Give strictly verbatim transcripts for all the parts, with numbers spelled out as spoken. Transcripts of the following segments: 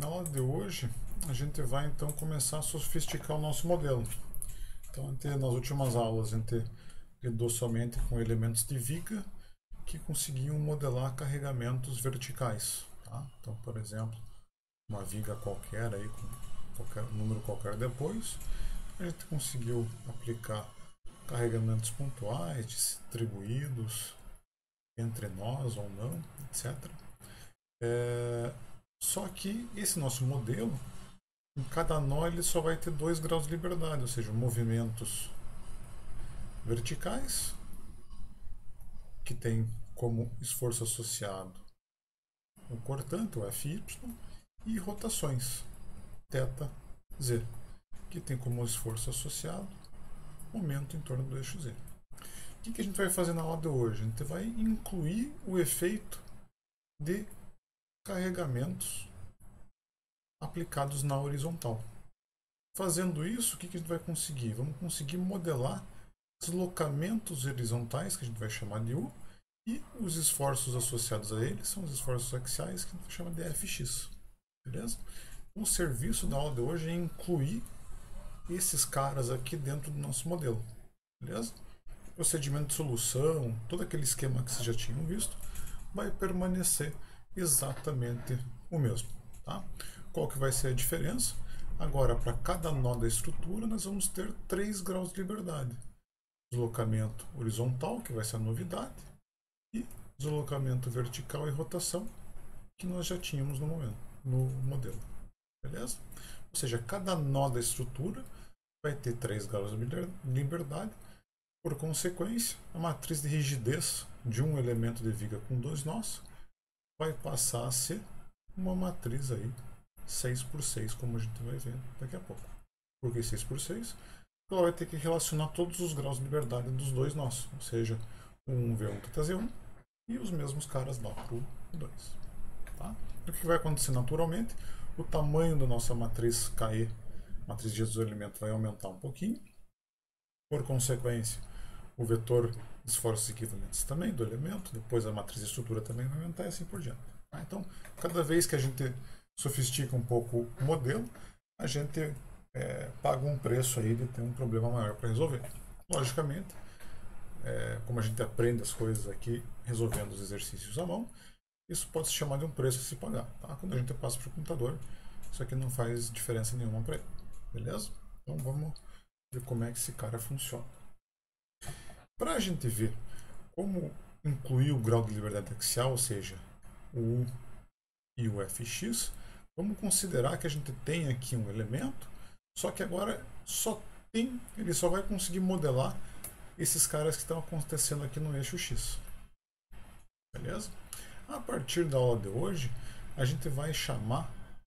Na aula de hoje, a gente vai então começar a sofisticar o nosso modelo. Então, nas últimas aulas, a gente lidou somente com elementos de viga que conseguiam modelar carregamentos verticais. Tá? Então, por exemplo, uma viga qualquer, aí, com qualquer número qualquer depois, a gente conseguiu aplicar carregamentos pontuais, distribuídos, entre nós ou não, etcétera. É, só que esse nosso modelo, em cada nó ele só vai ter dois graus de liberdade, ou seja, movimentos verticais, que tem como esforço associado o cortante, o F Y, e rotações, θ, Z, que tem como esforço associado momento em torno do eixo Z. O que, que a gente vai fazer na aula de hoje? A gente vai incluir o efeito de carregamentos aplicados na horizontal. Fazendo isso, o que, que a gente vai conseguir? Vamos conseguir modelar deslocamentos horizontais, que a gente vai chamar de U, e os esforços associados a eles são os esforços axiais, que a gente vai chamar de F X. Beleza? O serviço da aula de hoje é incluir esses caras aqui dentro do nosso modelo. Beleza? Procedimento de solução, todo aquele esquema que vocês já tinham visto, vai permanecer exatamente o mesmo. Tá? Qual que vai ser a diferença? Agora, para cada nó da estrutura, nós vamos ter três graus de liberdade. Deslocamento horizontal, que vai ser a novidade, e deslocamento vertical e rotação, que nós já tínhamos no, momento, no modelo. Beleza? Ou seja, cada nó da estrutura vai ter três graus de liberdade. Por consequência, a matriz de rigidez de um elemento de viga com dois nós vai passar a ser uma matriz aí seis por seis, como a gente vai ver daqui a pouco. Por que seis por seis? Ela vai ter que relacionar todos os graus de liberdade dos dois nós, ou seja, o um V um θ Z um e os mesmos caras lá para o dois. Tá? O que vai acontecer naturalmente? O tamanho da nossa matriz K E, matriz de do elemento, vai aumentar um pouquinho. Por consequência, o vetor de esforços equivalentes também do elemento, depois a matriz de estrutura também vai aumentar e assim por diante. Tá? Então, cada vez que a gente sofistica um pouco o modelo, a gente é, paga um preço aí de ter um problema maior para resolver. Logicamente, é, como a gente aprende as coisas aqui resolvendo os exercícios à mão, isso pode se chamar de um preço a se pagar. Tá? Quando a gente passa para o computador, isso aqui não faz diferença nenhuma para ele. Beleza? Então vamos ver como é que esse cara funciona. Para a gente ver como incluir o grau de liberdade axial, ou seja, o U e o F X, vamos considerar que a gente tem aqui um elemento, só que agora só tem, ele só vai conseguir modelar esses caras que estão acontecendo aqui no eixo X. Beleza? A partir da aula de hoje, a gente vai chamar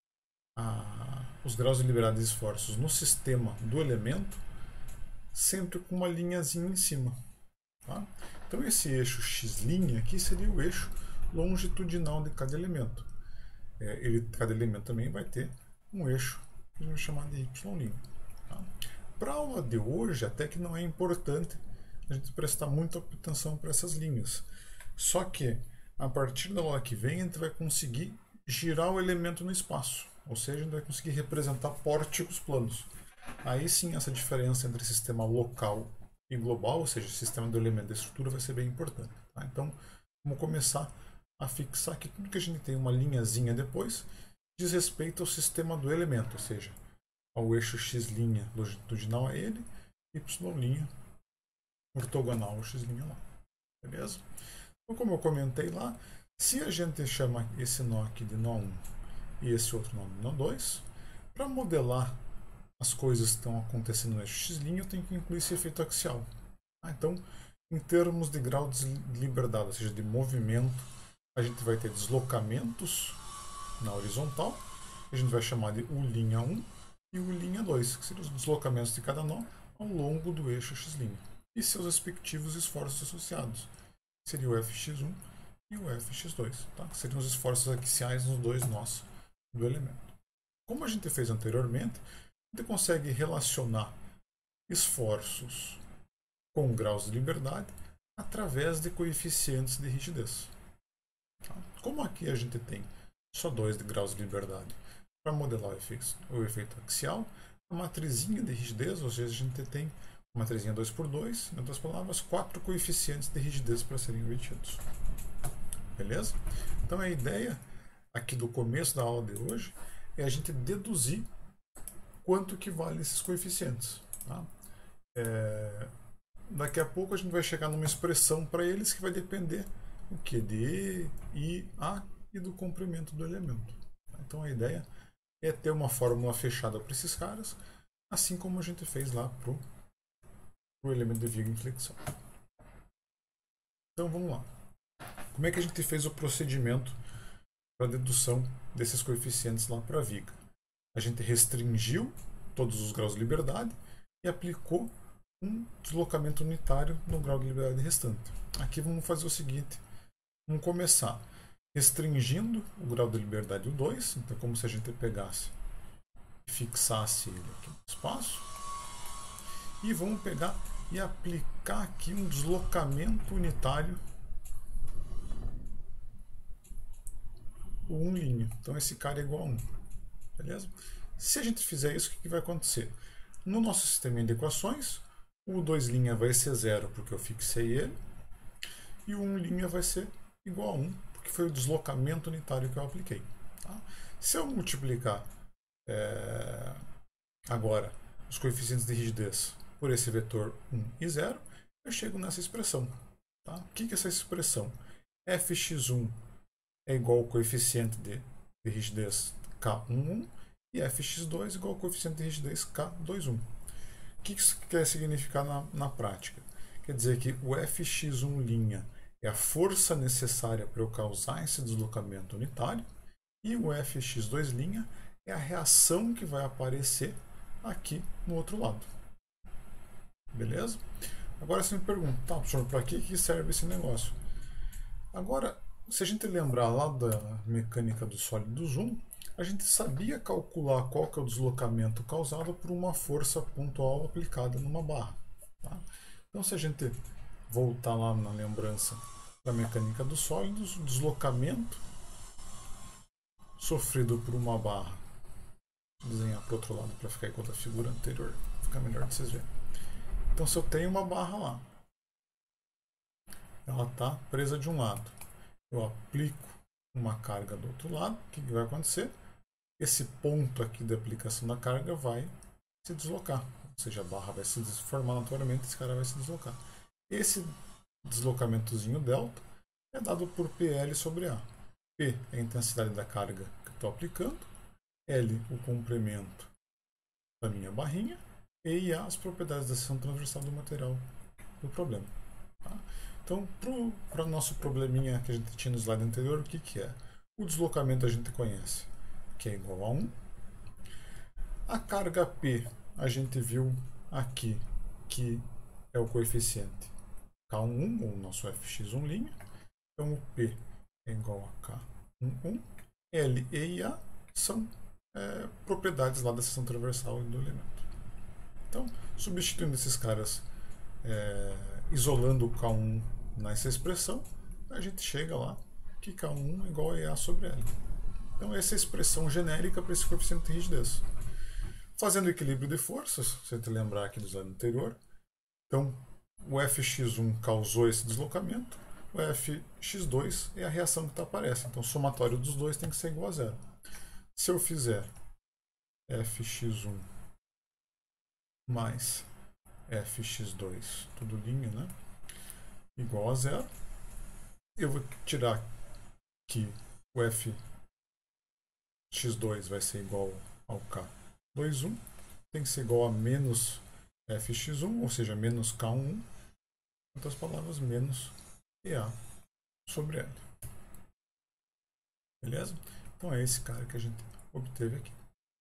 a, os graus de liberdade de esforços no sistema do elemento sempre com uma linhazinha em cima. Tá? Então esse eixo X' aqui seria o eixo longitudinal de cada elemento. É, ele, cada elemento também vai ter um eixo que a gente vai chamar de Y'. Tá? Para a aula de hoje, até que não é importante a gente prestar muita atenção para essas linhas. Só que a partir da aula que vem, a gente vai conseguir girar o elemento no espaço. Ou seja, a gente vai conseguir representar pórticos planos. Aí sim, essa diferença entre sistema local e global, ou seja, o sistema do elemento da estrutura, vai ser bem importante. Tá? Então, vamos começar a fixar que tudo que a gente tem uma linhazinha depois diz respeito ao sistema do elemento, ou seja, ao eixo X' longitudinal a ele, Y' ortogonal ao X' lá. Beleza? Então, como eu comentei lá, se a gente chama esse nó aqui de nó um e esse outro nó de nó dois, para modelar as coisas que estão acontecendo no eixo X', eu tenho que incluir esse efeito axial. Ah, então, em termos de grau de liberdade, ou seja, de movimento, a gente vai ter deslocamentos na horizontal, que a gente vai chamar de U' um e U' dois, que seriam os deslocamentos de cada nó ao longo do eixo X', e seus respectivos esforços associados, que seria o F X um e o F X dois, tá? Que seriam os esforços axiais nos dois nós do elemento. Como a gente fez anteriormente, a gente consegue relacionar esforços com graus de liberdade através de coeficientes de rigidez. Tá? Como aqui a gente tem só dois graus de liberdade para modelar o efeito, o efeito axial, a matrizinha de rigidez, ou seja, a gente tem uma matrizinha dois por dois, em outras palavras, quatro coeficientes de rigidez para serem obtidos. Beleza? Então a ideia aqui do começo da aula de hoje é a gente deduzir quanto que vale esses coeficientes. Tá? É, daqui a pouco a gente vai chegar numa expressão para eles que vai depender o que de E, I, A e do comprimento do elemento. Então a ideia é ter uma fórmula fechada para esses caras, assim como a gente fez lá para o elemento de viga em flexão. Então vamos lá. Como é que a gente fez o procedimento para a dedução desses coeficientes lá para a viga? A gente restringiu todos os graus de liberdade e aplicou um deslocamento unitário no grau de liberdade restante. Aqui vamos fazer o seguinte, vamos começar restringindo o grau de liberdade o dois, então como se a gente pegasse e fixasse ele aqui no espaço, e vamos pegar e aplicar aqui um deslocamento unitário o um'. Então esse cara é igual a um. Beleza? Se a gente fizer isso, o que vai acontecer? No nosso sistema de equações, o dois' vai ser zero porque eu fixei ele, e o um' vai ser igual a um, porque foi o deslocamento unitário que eu apliquei. Tá? Se eu multiplicar é, agora os coeficientes de rigidez por esse vetor um e zero, eu chego nessa expressão. Tá? O que é essa expressão? f x um é igual ao coeficiente de, de rigidez K um um e f x dois igual ao coeficiente de rigidez K dois um. O que isso quer significar na, na prática? Quer dizer que o f x um' é a força necessária para eu causar esse deslocamento unitário e o f x dois' é a reação que vai aparecer aqui no outro lado. Beleza? Agora você me pergunta, tá, professor, para que, que serve esse negócio? Agora, se a gente lembrar lá da mecânica dos sólidos um, a gente sabia calcular qual que é o deslocamento causado por uma força pontual aplicada numa barra. Tá? Então, se a gente voltar lá na lembrança da mecânica dos sólidos, o deslocamento sofrido por uma barra, vou desenhar para o outro lado para ficar igual da figura anterior, fica melhor de vocês verem. Então, se eu tenho uma barra lá, ela está presa de um lado, eu aplico uma carga do outro lado, o que, que vai acontecer? Esse ponto aqui da aplicação da carga vai se deslocar, ou seja, a barra vai se formar naturalmente, esse cara vai se deslocar. Esse deslocamentozinho delta é dado por P L sobre A. P é a intensidade da carga que eu estou aplicando, L o comprimento da minha barrinha, E e A as propriedades da seção transversal do material do problema. Tá? Então, para o nosso probleminha que a gente tinha no slide anterior, o que, que é? O deslocamento a gente conhece, que é igual a um. A carga P, a gente viu aqui que é o coeficiente K um, ou o nosso f x um'. Então, o P é igual a K um. L, E e A são é, propriedades lá da seção transversal do elemento. Então, substituindo esses caras, é, isolando o K um nessa expressão, a gente chega lá que K um é igual a E A sobre L. Então, essa é a expressão genérica para esse coeficiente de rigidez. Fazendo o equilíbrio de forças, se você lembrar aqui do slide anterior, então o f x um causou esse deslocamento, o f x dois é a reação que aparece. Então, o somatório dos dois tem que ser igual a zero. Se eu fizer f x um mais f x dois, tudo linha, né? Igual a zero, eu vou tirar que o f x dois vai ser igual ao K dois um, tem que ser igual a menos f x um, ou seja, menos K um. Em outras palavras, menos E A sobre L. Beleza? Então é esse cara que a gente obteve aqui.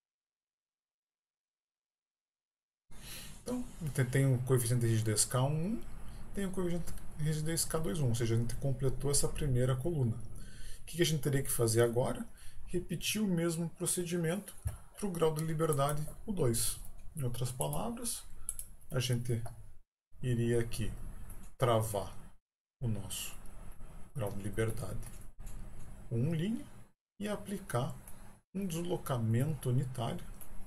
Então, tem o coeficiente de rigidez K um, tem o coeficiente de rigidez K dois um, ou seja, a gente completou essa primeira coluna. O que a gente teria que fazer agora? Repetir o mesmo procedimento para o grau de liberdade, o dois. Em outras palavras, a gente iria aqui travar o nosso grau de liberdade um' e aplicar um deslocamento unitário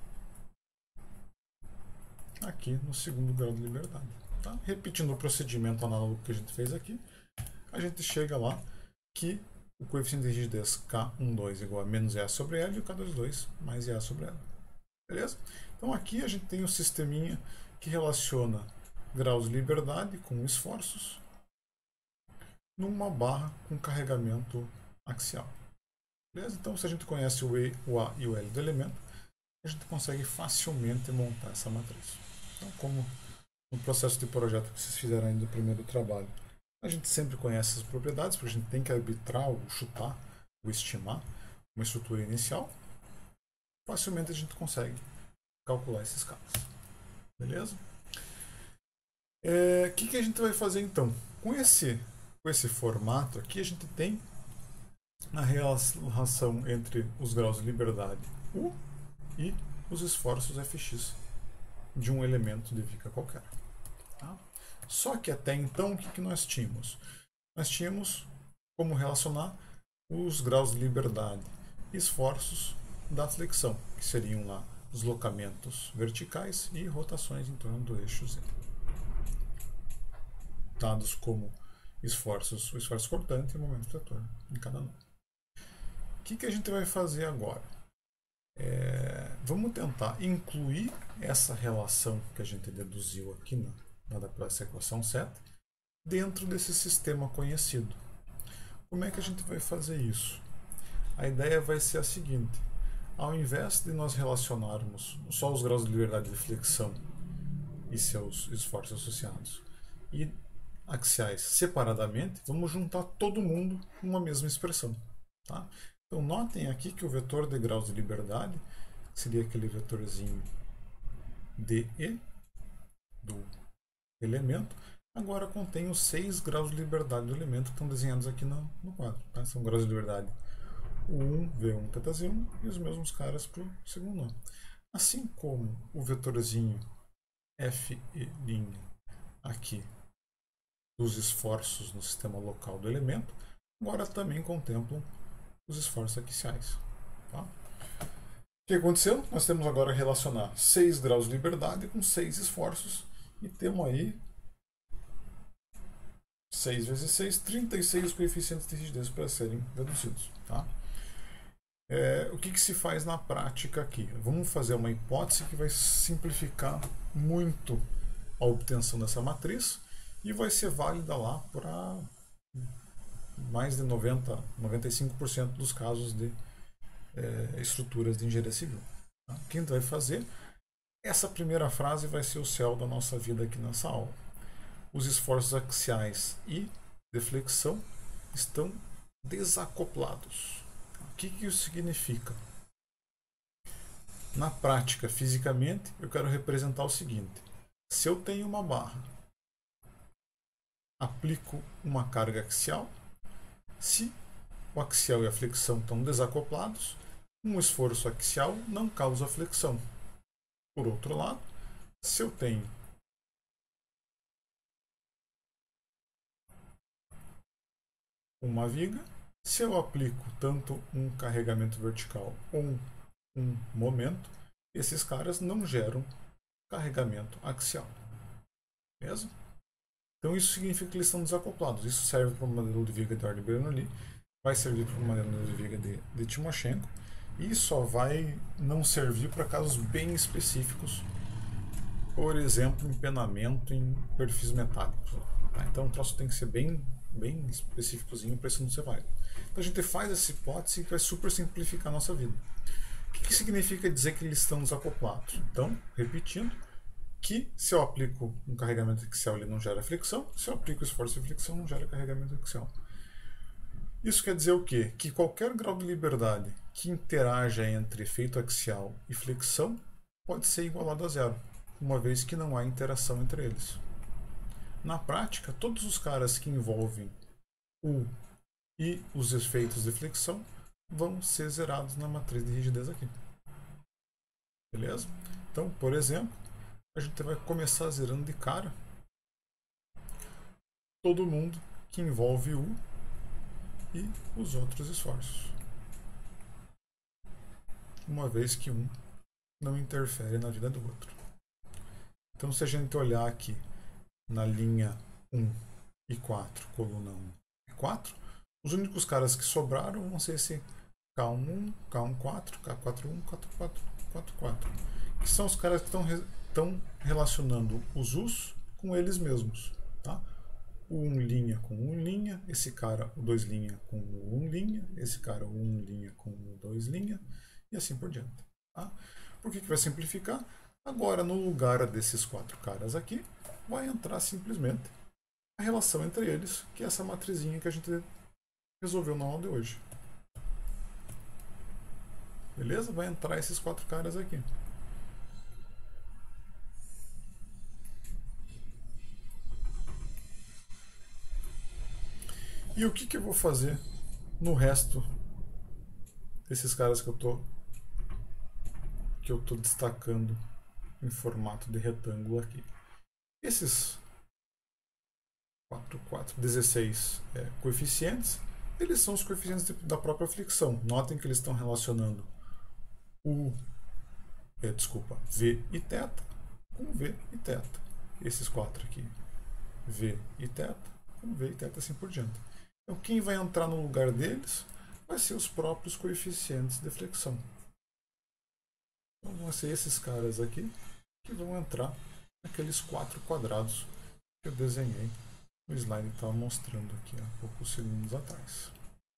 aqui no segundo grau de liberdade. Tá? Repetindo o procedimento análogo que a gente fez aqui, a gente chega lá que o coeficiente de rigidez K doze igual a menos E A sobre L e o K vinte e dois mais E A sobre L. Beleza? Então aqui a gente tem o sisteminha que relaciona graus de liberdade com esforços numa barra com carregamento axial. Beleza? Então se a gente conhece o E, o A e o L do elemento, a gente consegue facilmente montar essa matriz. Então, como no processo de projeto que vocês fizeram ainda do primeiro trabalho, a gente sempre conhece as propriedades, porque a gente tem que arbitrar ou chutar ou estimar uma estrutura inicial. Facilmente a gente consegue calcular esses casos. Beleza? O é, que, que a gente vai fazer então? Com esse, com esse formato aqui, a gente tem a relação entre os graus de liberdade U e os esforços F X de um elemento de viga qualquer. Tá? Só que até então, o que, que nós tínhamos? Nós tínhamos como relacionar os graus de liberdade e esforços da flexão, que seriam lá deslocamentos verticais e rotações em torno do eixo Z. Dados como esforços, o esforço cortante e o momento fletor em cada nó. O que, que a gente vai fazer agora? É, vamos tentar incluir essa relação que a gente deduziu aqui na, dada pela essa equação seta dentro desse sistema conhecido. Como é que a gente vai fazer isso? A ideia vai ser a seguinte: ao invés de nós relacionarmos só os graus de liberdade de flexão e seus esforços associados e axiais separadamente, vamos juntar todo mundo numa mesma expressão. Tá? Então notem aqui que o vetor de graus de liberdade seria aquele vetorzinho dE do elemento. Agora contém os seis graus de liberdade do elemento que estão desenhados aqui no, no quadro. Tá? São graus de liberdade U um, V um, θ Z um e os mesmos caras para o segundo nó. Assim como o vetorzinho F e' aqui dos esforços no sistema local do elemento, agora também contemplam os esforços axiais. Tá? O que aconteceu? Nós temos agora relacionar seis graus de liberdade com seis esforços e temos aí seis vezes seis, trinta e seis coeficientes de rigidez para serem deduzidos. Tá? É, o que, que se faz na prática aqui? Vamos fazer uma hipótese que vai simplificar muito a obtenção dessa matriz e vai ser válida lá para mais de noventa, noventa e cinco por cento dos casos de é, estruturas de engenharia civil. Tá? O que a gente vai fazer? Essa primeira frase vai ser o céu da nossa vida aqui nessa aula. Os esforços axiais e de flexão estão desacoplados. O que, que isso significa? Na prática, fisicamente, eu quero representar o seguinte: se eu tenho uma barra, aplico uma carga axial, se o axial e a flexão estão desacoplados, um esforço axial não causa flexão. Por outro lado, se eu tenho uma viga, se eu aplico tanto um carregamento vertical ou um momento, esses caras não geram carregamento axial. Beleza? Então isso significa que eles estão desacoplados. Isso serve para o modelo de viga de ordem Bernoulli, vai servir para o modelo de viga de, de Timoshenko e só vai não servir para casos bem específicos, por exemplo, empenamento em perfis metálicos. Tá? Então o troço tem que ser bem, bem específicozinho para isso não ser válido. Então a gente faz essa hipótese que vai super simplificar a nossa vida. O que, que significa dizer que eles estão desacoplados? Então, repetindo, que se eu aplico um carregamento axial ele não gera flexão, se eu aplico esforço de flexão não gera carregamento axial. Isso quer dizer o quê? Que qualquer grau de liberdade que interaja entre efeito axial e flexão pode ser igualado a zero, uma vez que não há interação entre eles. Na prática, todos os caras que envolvem U e os efeitos de flexão vão ser zerados na matriz de rigidez aqui. Beleza? Então, por exemplo, a gente vai começar zerando de cara todo mundo que envolve U e os outros esforços. uma vez que um não interfere na vida do outro. Então, se a gente olhar aqui na linha um e quatro, coluna um e quatro, os únicos caras que sobraram vão ser esse K um um, K um quatro, K quatro um, K quatro quatro quatro, que são os caras que estão estão relacionando os U's com eles mesmos, tá? O um linha com um linha, esse cara o dois linha com o um linha, esse cara o um linha com o dois linha, e assim por diante. Tá? Por que, que vai simplificar? Agora, no lugar desses quatro caras aqui, vai entrar simplesmente a relação entre eles, que é essa matrizinha que a gente resolveu na aula de hoje. Beleza? Vai entrar esses quatro caras aqui. E o que, que eu vou fazer no resto desses caras que eu tô que eu tô destacando em formato de retângulo aqui? Esses quatro, quatro, dezesseis é, coeficientes, eles são os coeficientes de, da própria flexão. Notem que eles estão relacionando o é, desculpa, V e θ com V e θ. Esses quatro aqui, V e θ com V e θ, assim por diante. Então, quem vai entrar no lugar deles vai ser os próprios coeficientes de flexão. Então, vão ser esses caras aqui que vão entrar naqueles quatro quadrados que eu desenhei no slide que estava mostrando aqui há poucos segundos atrás.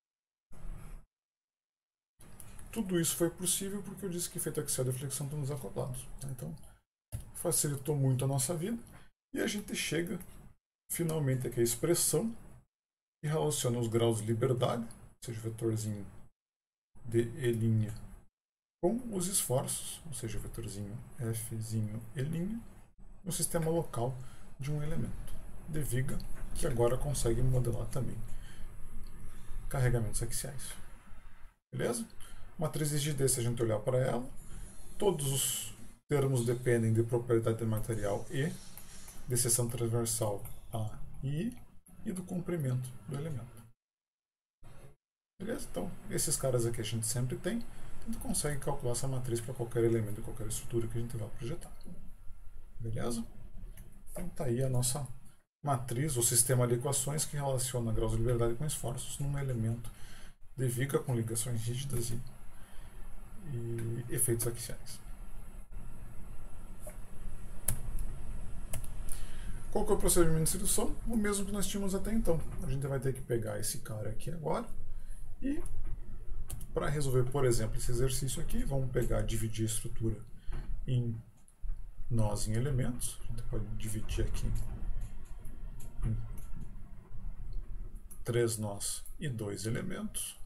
Tudo isso foi possível porque eu disse que efeito axial e flexão estão desacoplados. Então, facilitou muito a nossa vida e a gente chega finalmente aqui à expressão que relaciona os graus de liberdade, ou seja, o vetorzinho de E' com os esforços, ou seja, o vetorzinho F'zinho E', no sistema local de um elemento de viga, que agora consegue modelar também carregamentos axiais. Beleza? Matriz de rigidez, se a gente olhar para ela, todos os termos dependem de propriedade de material E, de seção transversal A e I, e do comprimento do elemento. Beleza? Então, esses caras aqui a gente sempre tem, então a gente consegue calcular essa matriz para qualquer elemento e qualquer estrutura que a gente vai projetar. Beleza? Então está aí a nossa matriz, o sistema de equações que relaciona graus de liberdade com esforços num elemento de viga com ligações rígidas e, e efeitos axiais. Qual que é o procedimento de solução? O mesmo que nós tínhamos até então. A gente vai ter que pegar esse cara aqui agora e, para resolver, por exemplo, esse exercício aqui, vamos pegar, dividir a estrutura em nós em elementos. A gente pode dividir aqui em três nós e dois elementos.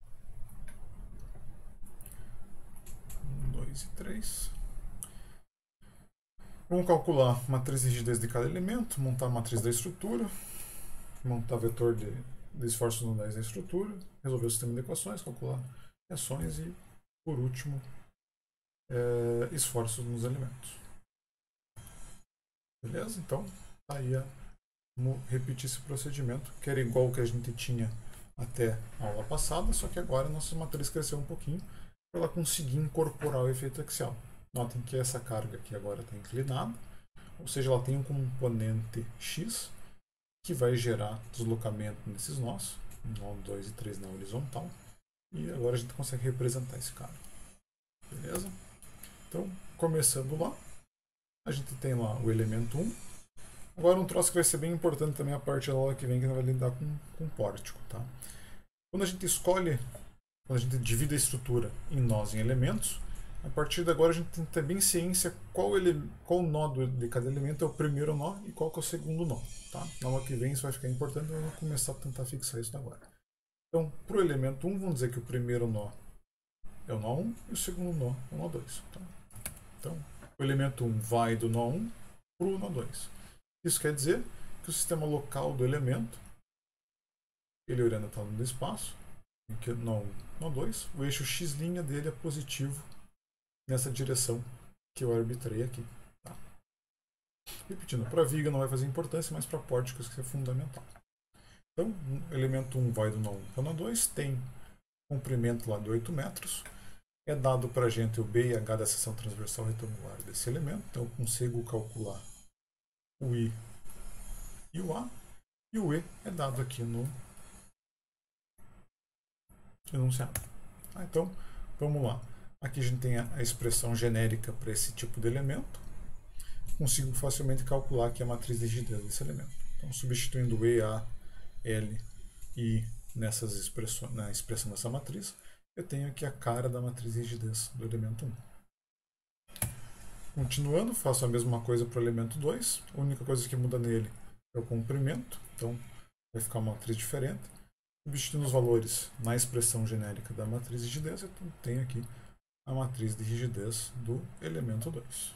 Um, dois e três. Vamos calcular a matriz de rigidez de cada elemento, montar a matriz da estrutura, montar vetor de, de esforços nodais da estrutura, resolver o sistema de equações, calcular reações e, por último, é, esforços nos elementos. Beleza? Então, aí a, vamos repetir esse procedimento, que era igual ao que a gente tinha até a aula passada, só que agora a nossa matriz cresceu um pouquinho para ela conseguir incorporar o efeito axial. Notem que essa carga aqui agora está inclinada, ou seja, ela tem um componente x que vai gerar deslocamento nesses nós, nó dois e três na horizontal, e agora a gente consegue representar esse cara. Beleza? Então, começando lá, a gente tem lá o elemento um. Agora um troço que vai ser bem importante também a parte da aula que vem, que vai lidar com, com pórtico. Tá? Quando a gente escolhe, quando a gente divide a estrutura em nós em elementos, a partir de agora a gente tem que ter bem ciência qual, ele, qual nó de cada elemento é o primeiro nó e qual que é o segundo nó. Tá? Na aula que vem isso vai ficar importante, eu vou começar a tentar fixar isso agora. Então, para o elemento um, vamos dizer que o primeiro nó é o nó um e o segundo nó é o nó dois. Tá? Então, o elemento um vai do nó um para o nó dois. Isso quer dizer que o sistema local do elemento, ele orientado no espaço, que é nó um, nó dois, o eixo x' dele é positivo nessa direção que eu arbitrei aqui. Tá? Repetindo, para viga não vai fazer importância, mas para pórticos que é fundamental. Então, o elemento um vai do nó um para o nó dois, tem comprimento lá de oito metros. É dado para a gente o B e H da seção transversal retangular desse elemento, então eu consigo calcular o I e o A, e o E é dado aqui no enunciado. Ah, então, vamos lá. Aqui a gente tem a expressão genérica para esse tipo de elemento. Consigo facilmente calcular aqui a matriz de rigidez desse elemento. Então, substituindo E, A, L e nessas expressões, na expressão dessa matriz, eu tenho aqui a cara da matriz de rigidez do elemento um. Continuando, faço a mesma coisa para o elemento dois. A única coisa que muda nele é o comprimento, então vai ficar uma matriz diferente. Substituindo os valores na expressão genérica da matriz de rigidez, eu tenho aqui a matriz de rigidez do elemento dois.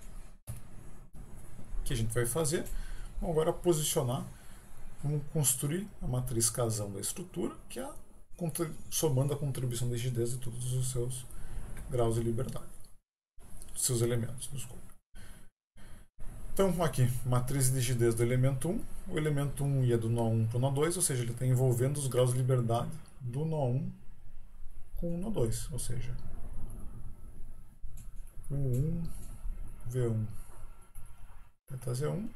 O que a gente vai fazer? Vamos agora posicionar, vamos construir a matriz casão da estrutura, que é a, somando a contribuição de rigidez de todos os seus graus de liberdade, seus elementos, desculpa. Então, aqui, matriz de rigidez do elemento um. O elemento um ia do nó um para o nó dois, ou seja, ele está envolvendo os graus de liberdade do nó um com o nó dois, ou seja, U um, V um, teta Z um,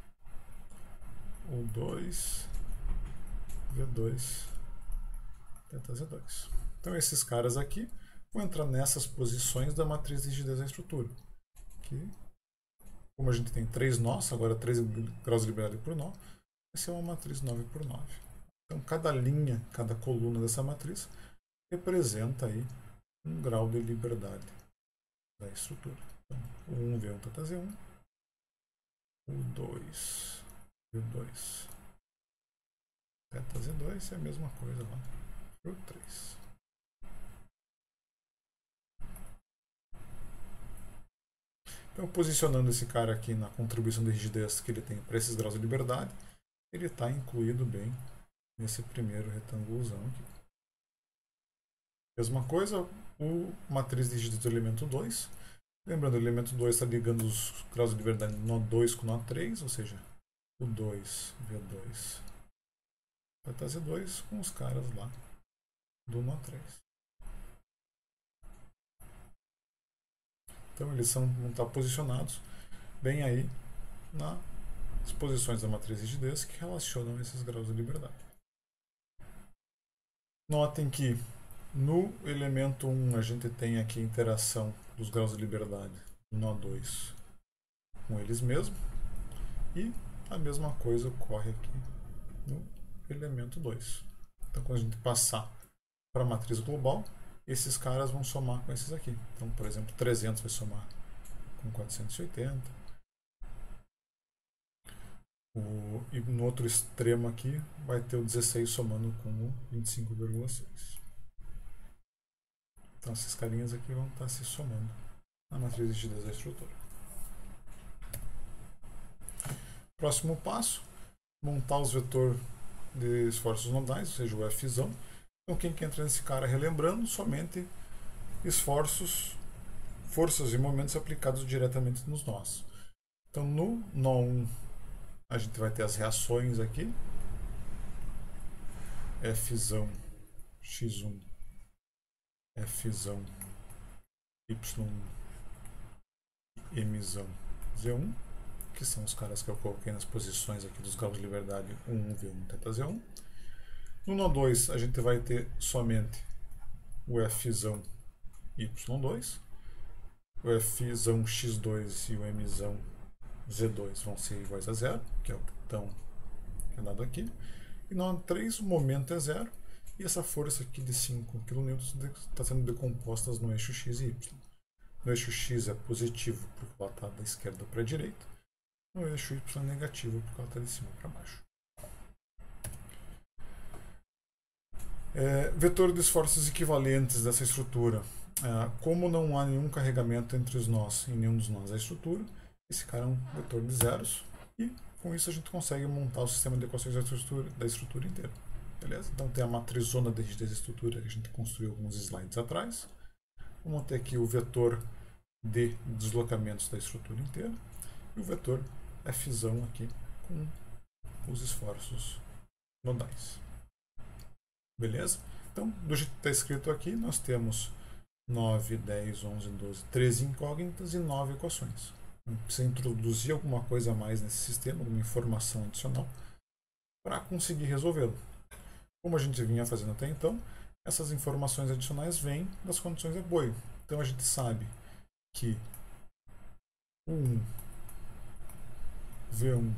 U dois, V dois, teta Z dois. Então, esses caras aqui vão entrar nessas posições da matriz de rigidez da estrutura. Aqui, como a gente tem três nós, agora três graus de liberdade por nó, vai ser uma matriz nove por nove. Então, cada linha, cada coluna dessa matriz representa aí um grau de liberdade da estrutura. Então, o um V um teta Z um, o dois V dois teta Z dois é a mesma coisa lá para o três. Então, posicionando esse cara aqui na contribuição de rigidez que ele tem para esses graus de liberdade, ele está incluído bem nesse primeiro retângulozão aqui. Mesma coisa, o matriz de rigidez do elemento dois. Lembrando, o elemento dois está ligando os graus de liberdade do nó dois com o nó três, ou seja, o dois V dois teta Z dois com os caras lá do nó três. Então eles são, vão estar posicionados bem aí nas posições da matriz de rigidez que relacionam esses graus de liberdade. Notem que no elemento um a gente tem aqui a interação dos graus de liberdade do nó dois com eles mesmos, e a mesma coisa ocorre aqui no elemento dois. Então, quando a gente passar para a matriz global, esses caras vão somar com esses aqui. Então, por exemplo, trezentos vai somar com quatrocentos e oitenta. O, e no outro extremo aqui vai ter o dezesseis somando com o vinte e cinco vírgula seis. Então, esses carinhas aqui vão estar se somando na matriz de rigidez da estrutura. Próximo passo, montar os vetores de esforços nodais, ou seja, o Fzão. Então, quem que entra nesse cara? Relembrando, somente esforços, forças e momentos aplicados diretamente nos nós. Então, no nó um, a gente vai ter as reações aqui. Fzão x um, Fzão y um, Mzão Z um, que são os caras que eu coloquei nas posições aqui dos graus de liberdade um, V um, teta Z um. No nó dois, a gente vai ter somente o Fzão y dois, o Fzão x dois e o Mzão Z dois vão ser iguais a zero, que é o que estão dado aqui. E no nó três, o momento é zero, e essa força aqui de cinco quilonewtons está sendo decomposta no eixo x e y. No eixo x é positivo porque ela está da esquerda para a direita, no eixo y é negativo porque ela está de cima para baixo. É, vetor de esforços equivalentes dessa estrutura. É, como não há nenhum carregamento entre os nós em nenhum dos nós da estrutura, esse cara é um vetor de zeros, e com isso a gente consegue montar o sistema de equações da estrutura, da estrutura inteira. Beleza? Então tem a matrizona de rigidez da estrutura que a gente construiu alguns slides atrás. Vamos ter aqui o vetor de deslocamentos da estrutura inteira e o vetor Fzão aqui com os esforços nodais. Beleza? Então, do jeito que está escrito aqui, nós temos nove, dez, onze, doze, treze incógnitas e nove equações. Precisa introduzir alguma coisa a mais nesse sistema, alguma informação adicional, para conseguir resolvê-lo. Como a gente vinha fazendo até então, essas informações adicionais vêm das condições de apoio. Então a gente sabe que U um, V um,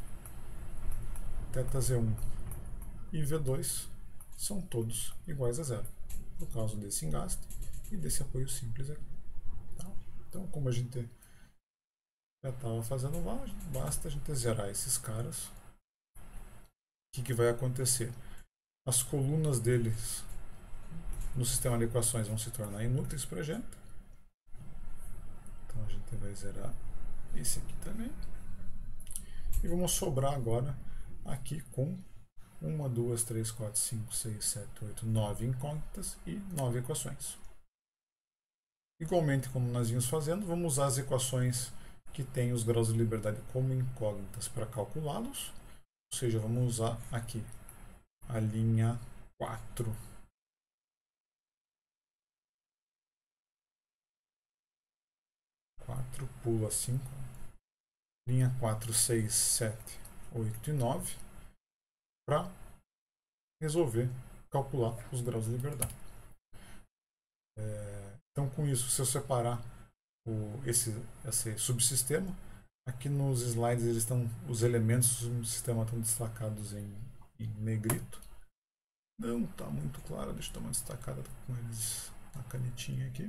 θ Z um e V dois são todos iguais a zero, por causa desse engaste e desse apoio simples aqui. Tá? Então, como a gente já estava fazendo lá, basta a gente zerar esses caras. O que, que vai acontecer? As colunas deles no sistema de equações vão se tornar inúteis para a gente. Então a gente vai zerar esse aqui também. E vamos sobrar agora aqui com uma, duas, três, quatro, cinco, seis, sete, oito, nove incógnitas e nove equações. Igualmente, como nós vimos fazendo, vamos usar as equações que têm os graus de liberdade como incógnitas para calculá-los. Ou seja, vamos usar aqui a linha quatro. quatro, pula cinco. Linha quatro, seis, sete, oito e nove. Para resolver calcular os graus de liberdade. É, então, com isso, se eu separar o, esse, esse subsistema, aqui nos slides eles estão, os elementos do sistema estão destacados em, em negrito. Não está muito claro, deixa eu dar uma destacada com eles na canetinha aqui,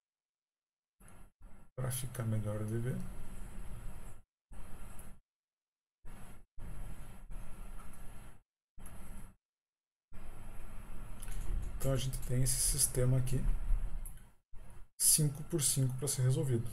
para ficar melhor de ver. Então a gente tem esse sistema aqui, cinco por cinco para ser resolvido.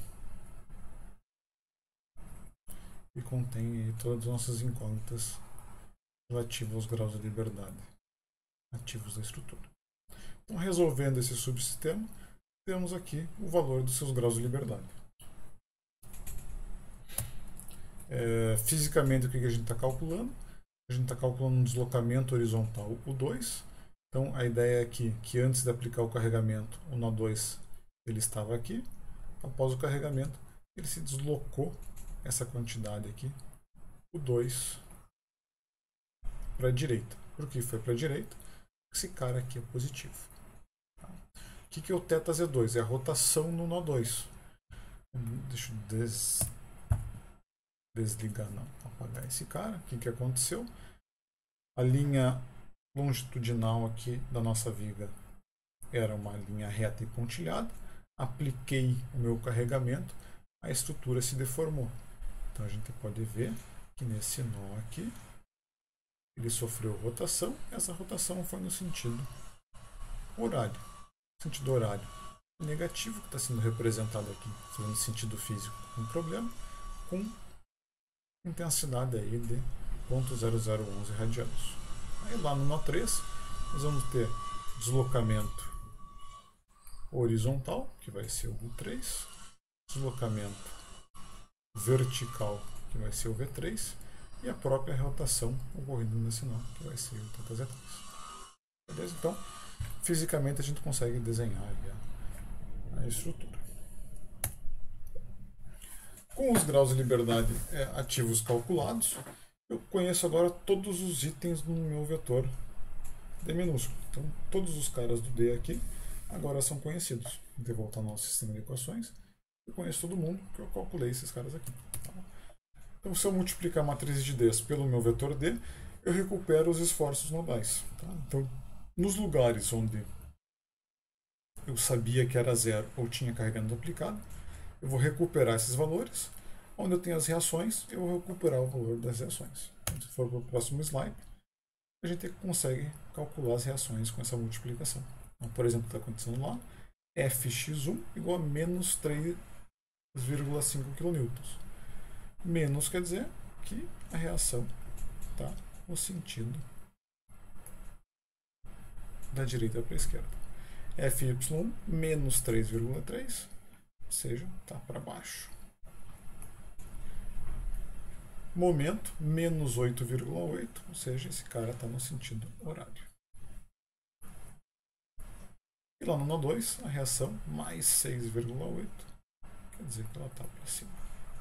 E contém aí todas as nossas incógnitas relativas aos graus de liberdade ativos da estrutura. Então, resolvendo esse subsistema, temos aqui o valor dos seus graus de liberdade. É, fisicamente, o que a gente está calculando? A gente está calculando um deslocamento horizontal U dois. Então, a ideia é aqui que antes de aplicar o carregamento, o nó dois ele estava aqui. Após o carregamento, ele se deslocou essa quantidade aqui, U dois, para a direita. Por que foi para a direita? Esse cara aqui é positivo. Tá? O que, que é o θ Z dois? É a rotação no nó dois. Deixa eu des... desligar, não, apagar esse cara. O que, que aconteceu? A linha longitudinal aqui da nossa viga era uma linha reta e pontilhada. Apliquei o meu carregamento, a estrutura se deformou. Então a gente pode ver que nesse nó aqui ele sofreu rotação. Essa rotação foi no sentido horário. Sentido horário negativo, que está sendo representado aqui, no sentido físico, um problema, com intensidade aí de zero ponto zero zero onze radianos. Aí lá no nó três, nós vamos ter deslocamento horizontal, que vai ser o U três, deslocamento vertical, que vai ser o V três, e a própria rotação ocorrendo nesse nó, que vai ser o θ Z três. Beleza? Então, fisicamente a gente consegue desenhar a, a estrutura. Com os graus de liberdade é, ativos calculados, eu conheço agora todos os itens no meu vetor D minúsculo. Então, todos os caras do D aqui agora são conhecidos. Vou voltar ao nosso sistema de equações. Eu conheço todo mundo, que eu calculei esses caras aqui. Tá? Então, se eu multiplicar a matriz de Ds pelo meu vetor D, eu recupero os esforços nodais. Tá? Então, nos lugares onde eu sabia que era zero ou tinha carregamento aplicado, eu vou recuperar esses valores. Onde eu tenho as reações, eu vou recuperar o valor das reações. Então, se for para o próximo slide, a gente consegue calcular as reações com essa multiplicação. Então, por exemplo, está acontecendo lá, F x um igual a menos três vírgula cinco quilonewtons. Menos quer dizer que a reação está no sentido da direita para a esquerda. F y menos três vírgula três, ou seja, está para baixo. Momento menos oito vírgula oito, ou seja, esse cara está no sentido horário. E lá no nó dois, a reação mais seis vírgula oito, quer dizer que ela está para cima.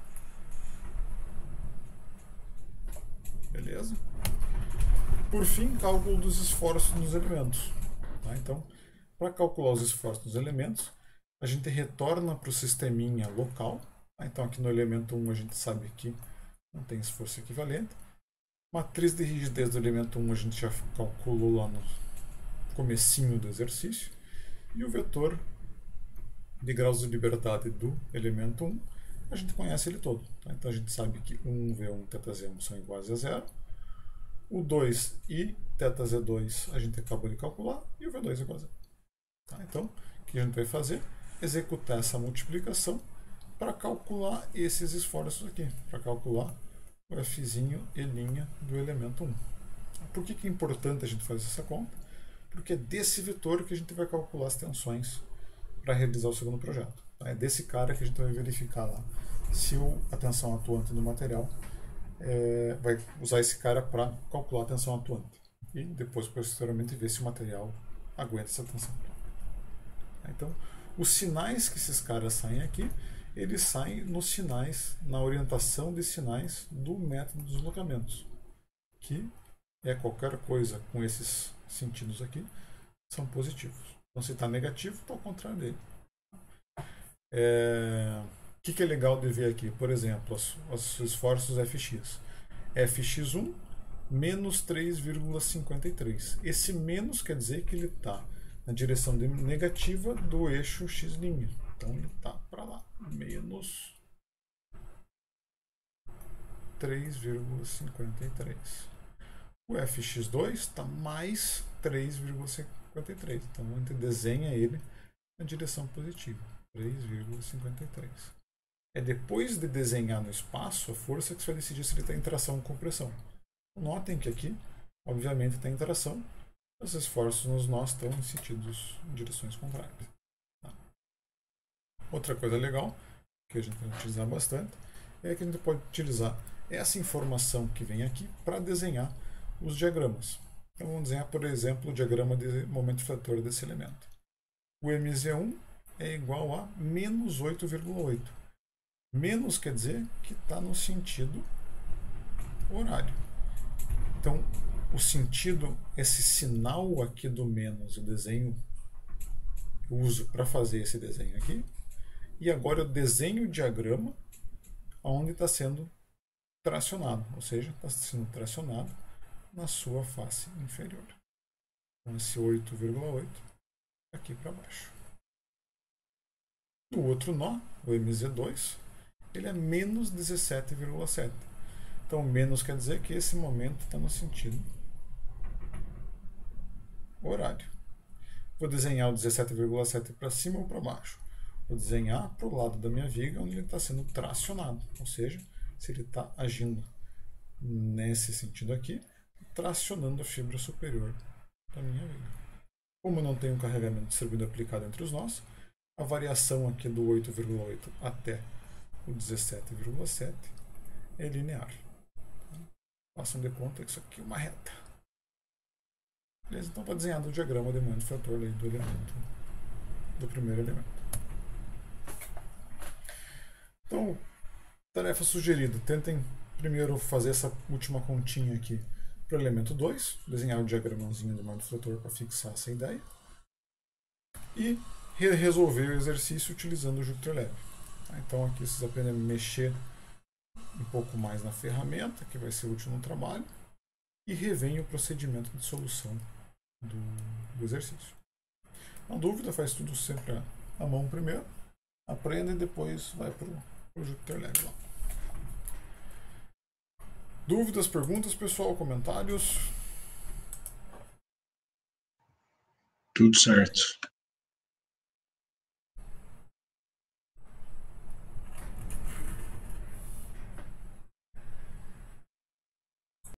Beleza? Por fim, cálculo dos esforços nos elementos. Tá? Então, para calcular os esforços nos elementos, a gente retorna para o sisteminha local. Tá? Então, aqui no elemento um, a gente sabe que não tem esforço equivalente. Matriz de rigidez do elemento um, a gente já calculou lá no comecinho do exercício. E o vetor de graus de liberdade do elemento um, a gente conhece ele todo. Tá? Então, a gente sabe que um V um e θz um são iguais a zero. O dois e θz dois a gente acabou de calcular, e o V dois é igual a zero. Tá? Então, o que a gente vai fazer? Executar essa multiplicação para calcular esses esforços aqui, para calcular o Fzinho e' do elemento um. Por que, que é importante a gente fazer essa conta? Porque é desse vetor que a gente vai calcular as tensões para realizar o segundo projeto. Tá? É desse cara que a gente vai verificar lá se a tensão atuante do material é, vai usar esse cara para calcular a tensão atuante. E depois, posteriormente, ver se o material aguenta essa tensão. Então, os sinais que esses caras saem aqui, eles saem nos sinais, na orientação de sinais do método dos deslocamentos, que é qualquer coisa com esses sentidos aqui, são positivos. Então, se está negativo, está ao contrário dele. É... O que, que é legal de ver aqui? Por exemplo, os, os esforços F X. F X um menos três vírgula cinquenta e três. Esse menos quer dizer que ele está na direção negativa do eixo X'. Então ele está para lá. Menos três vírgula cinquenta e três. O F X dois está mais três vírgula cinquenta e três. Então a gente desenha ele na direção positiva. três vírgula cinquenta e três. É depois de desenhar no espaço a força que você vai decidir se ele está em tração ou compressão. Notem que aqui, obviamente, está em tração. Os esforços nos nós estão em sentidos, em direções contrárias. Tá? Outra coisa legal, que a gente vai utilizar bastante, é que a gente pode utilizar essa informação que vem aqui para desenhar os diagramas. Então vamos desenhar, por exemplo, o diagrama de momento frator desse elemento. O M Z um é igual a menos oito vírgula oito. Menos quer dizer que está no sentido horário. Então, o sentido, esse sinal aqui do menos, o desenho, eu uso para fazer esse desenho aqui. E agora eu desenho o diagrama onde está sendo tracionado, ou seja, está sendo tracionado na sua face inferior. Então, esse oito vírgula oito aqui para baixo. O outro nó, o M Z dois, ele é menos dezessete vírgula sete. Então, menos quer dizer que esse momento está no sentido horário. Vou desenhar o dezessete vírgula sete para cima ou para baixo. Vou desenhar para o lado da minha viga, onde ele está sendo tracionado. Ou seja, se ele está agindo nesse sentido aqui, tracionando a fibra superior da minha viga. Como eu não tenho carregamento distribuído aplicado entre os nós, a variação aqui do oito vírgula oito até o dezessete vírgula sete é linear. Façam de conta que isso aqui é uma reta. Beleza? Então está desenhado o diagrama de momento frator do elemento, do primeiro elemento. Então, tarefa sugerida. Tentem primeiro fazer essa última continha aqui para o elemento dois, desenhar o diagramazinho do momento frator para fixar essa ideia. E resolver o exercício utilizando o Jupyter Lab. Então aqui vocês aprendem a mexer um pouco mais na ferramenta, que vai ser útil no trabalho, e revêem o procedimento de solução do, do exercício. Na dúvida, faz tudo sempre à mão primeiro, aprenda e depois vai para o Jupyter Lab lá. Dúvidas, perguntas, pessoal, comentários? Tudo certo.